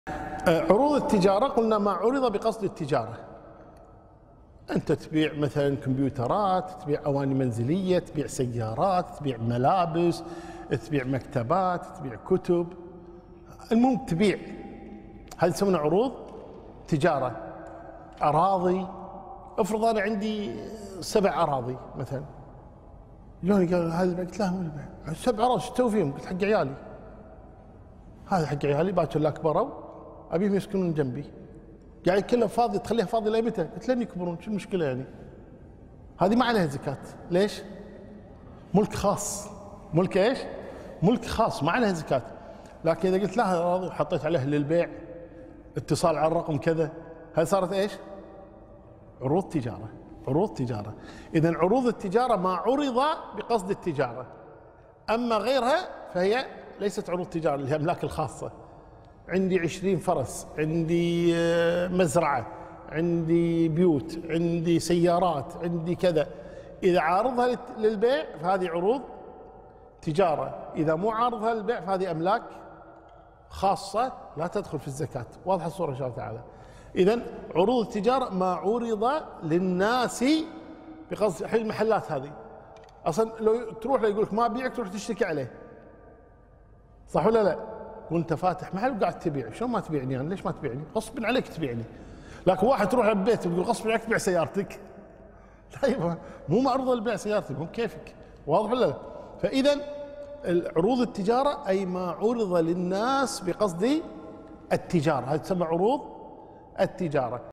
عروض التجارة قلنا ما عرض بقصد التجارة. أنت تبيع مثلا كمبيوترات، تبيع أواني منزلية، تبيع سيارات، تبيع ملابس، تبيع مكتبات، تبيع كتب، المهم تبيع. هذه تسمونها عروض تجارة. أراضي، افرض أنا عندي 7 أراضي مثلا، يجوني قال هذا، قلت له 7 أراضي شو تسوي فيهم؟ قلت حق عيالي، هذا حق عيالي باكر لا كبروا أبيهم يسكنون جنبي، يعني كلها فاضي، تخليها فاضي لمتى؟ قلت لين يكبرون، شو المشكلة يعني؟ هذه ما عليها زكاة. ليش؟ ملك خاص. ملك ايش؟ ملك خاص، ما عليها زكاة. لكن إذا قلت لها راضي وحطيت عليه للبيع، اتصال على الرقم كذا، هذه صارت ايش؟ عروض تجارة. عروض تجارة. إذا عروض التجارة ما عرض بقصد التجارة، أما غيرها فهي ليست عروض تجارة، اللي هي أملاك الخاصة. عندي 20 فرس، عندي مزرعة، عندي بيوت، عندي سيارات، عندي كذا، إذا عارضها للبيع فهذه عروض تجارة، إذا مو عارضها للبيع فهذه أملاك خاصة لا تدخل في الزكاة. واضحة الصورة إن شاء الله تعالى. إذن عروض التجارة ما عرض للناس بقصد. الحين المحلات هذه أصلا لو تروح له يقول لك ما أبيعك، تروح تشتكي عليه، صح ولا لا؟ وانت فاتح محل وقاعد تبيع، شلون ما تبيعني يعني؟ ليش ما تبيعني؟ غصب عليك تبيعني. لكن واحد تروح للبيت ويقول غصب عليك تبيع سيارتك، لا، مو معروضه لبيع سيارتك، مو بكيفك. واضح ولا لا؟ فاذا عروض التجاره اي ما عرض للناس بقصد التجاره، هذه تسمى عروض التجاره.